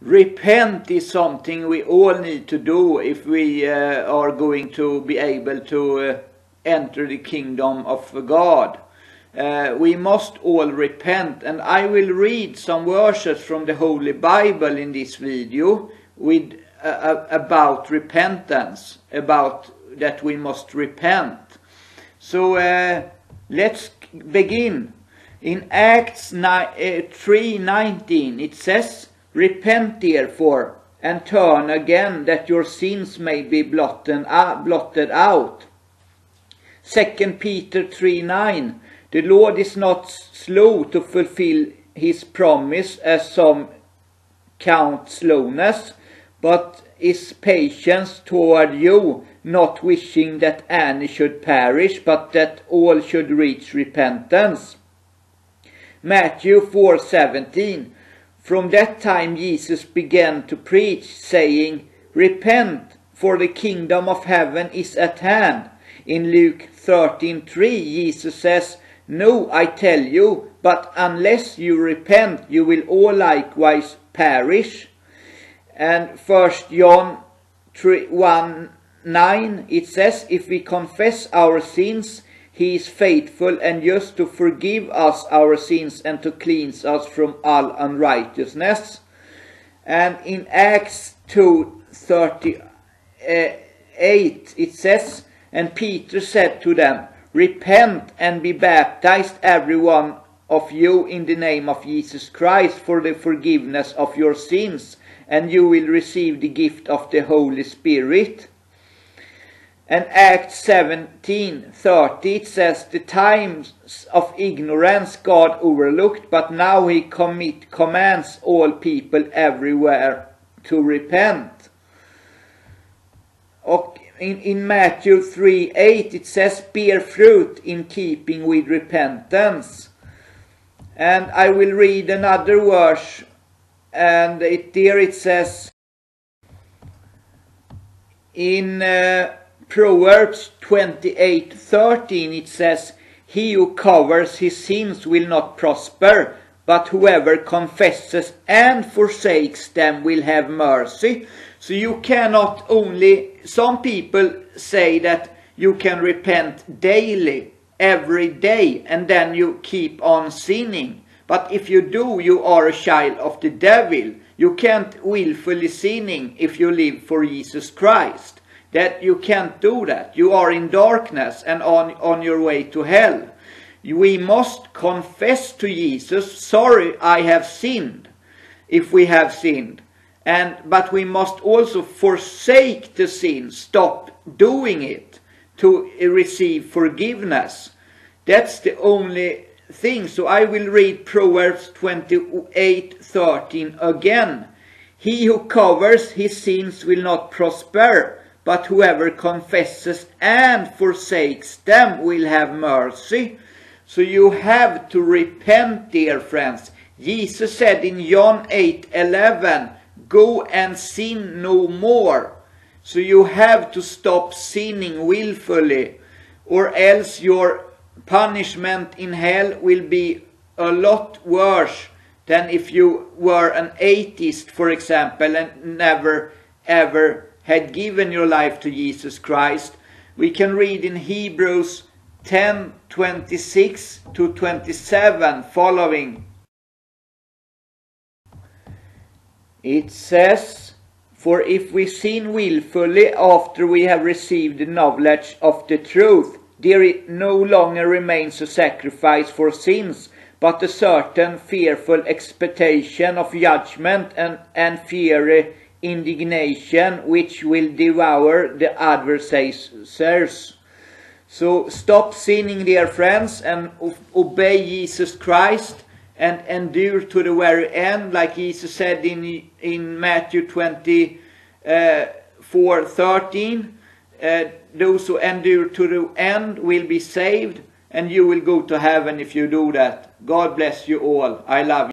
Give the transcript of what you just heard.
Repent is something we all need to do if we are going to be able to enter the kingdom of God. We must all repent, and I will read some verses from the Holy Bible in this video with about repentance, about that we must repent. So let's begin. In Acts 3:19 it says, "Repent therefore, and turn again, that your sins may be blotted out." 2 Peter 3:9, "The Lord is not slow to fulfill his promise, as some count slowness, but is patient toward you, not wishing that any should perish, but that all should reach repentance." Matthew 4:17, "From that time Jesus began to preach, saying, Repent, for the kingdom of heaven is at hand." In Luke 13:3, Jesus says, "No, I tell you, but unless you repent, you will all likewise perish." And 1 John 1:9, it says, "If we confess our sins, he is faithful and just to forgive us our sins and to cleanse us from all unrighteousness." And in Acts 2:38 it says, "And Peter said to them, Repent and be baptized every one of you in the name of Jesus Christ for the forgiveness of your sins, and you will receive the gift of the Holy Spirit." And Acts 17:30 it says, "The times of ignorance God overlooked, but now he commands all people everywhere to repent." In Matthew 3:8 it says, "Bear fruit in keeping with repentance." And I will read another verse, and there it says in Proverbs 28:13 it says, "He who covers his sins will not prosper, but whoever confesses and forsakes them will have mercy." So you cannot only, some people say that you can repent daily, every day, and then you keep on sinning. But if you do, you are a child of the devil. You can't willfully sinning if you live for Jesus Christ. That you can't do that. You are in darkness and on your way to hell. We must confess to Jesus, "Sorry, I have sinned," if we have sinned. But we must also forsake the sin, stop doing it, to receive forgiveness. That's the only thing. So I will read Proverbs 28:13 again. "He who covers his sins will not prosper, but whoever confesses and forsakes them will have mercy." So you have to repent, dear friends. Jesus said in John 8:11, "Go and sin no more." So you have to stop sinning willfully, or else your punishment in hell will be a lot worse than if you were an atheist, for example, and never ever had given your life to Jesus Christ. We can read in Hebrews 10:26-27 following. It says, "For if we sin willfully after we have received the knowledge of the truth, there no longer remains a sacrifice for sins, but a certain fearful expectation of judgment and fiery indignation which will devour the adversaries." So stop sinning, dear friends, and obey Jesus Christ and endure to the very end, like Jesus said in Matthew 24:13. Those who endure to the end will be saved, and you will go to heaven if you do that. God bless you all. I love you.